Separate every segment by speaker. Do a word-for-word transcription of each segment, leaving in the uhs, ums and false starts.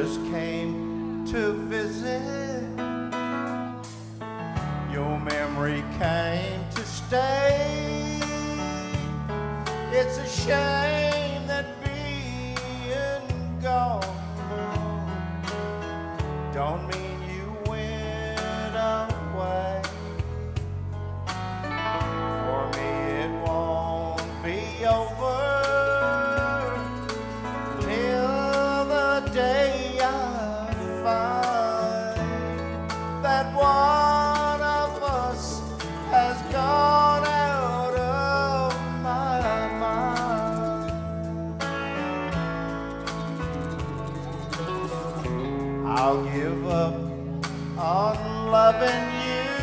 Speaker 1: just came to visit. Your memory came to stay. It's a shame that being gone don't mean you went away. For me it won't be over till the day I find that one of us has gone out of my mind. I'll give up on loving you,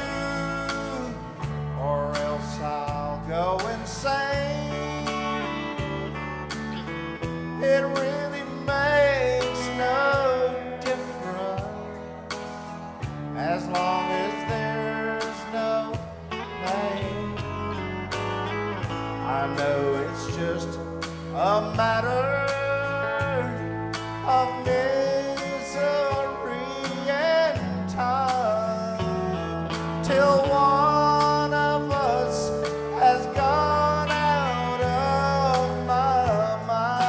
Speaker 1: or else I'll go insane. It really makes no difference as long as there's no pain. I know it's just a matter of misery and time till one of us has gone out of my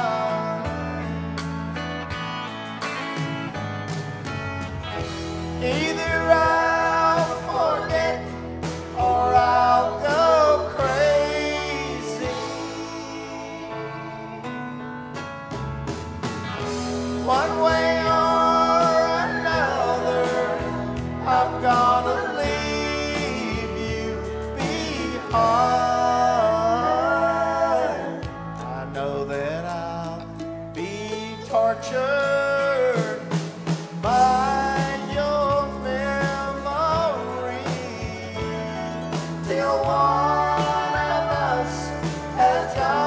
Speaker 1: mind. Either I'll forget or I'll go crazy. One way or another, I'm gonna leave you behind. I know that I'll be tortured by your memory till one of us has gone